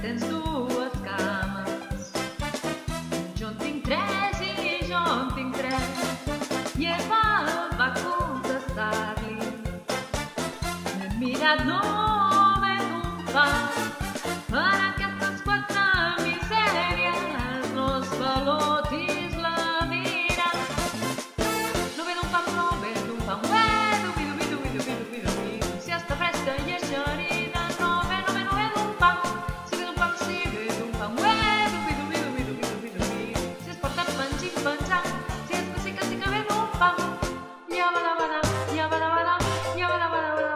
tens dues cames. Jo en tinc tres i jo en tinc tres. I ell va contestar-li: m'he mirat només un pas. Per aquestes quatre misèries no es valotis la vida. No ve d'un pam, no ve d'un pam, si està fresca i és xerida. No ve d'un pam, si ve d'un pam, si ve d'un pam, si es porta penjant, si és que sí que ve d'un pam. Llava-la-va-la, llava-la-va-la, llava-la-va-la.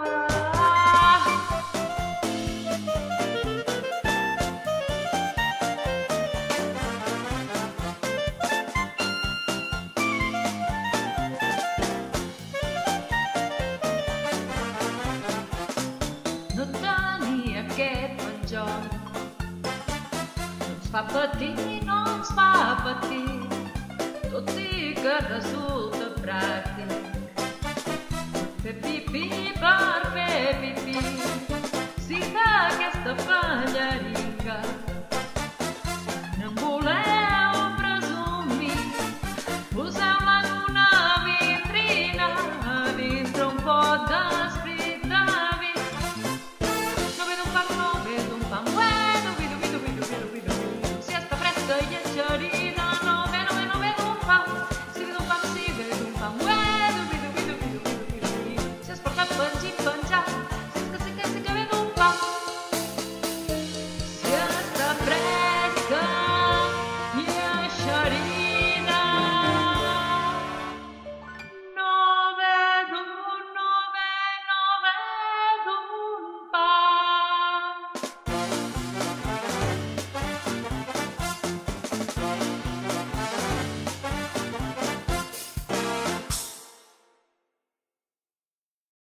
No tenir aquest penjoll no ens fa patir, no ens fa patir, tot i que resulta pràctic fer pipí per fer pipí. Si d'aquesta palleringa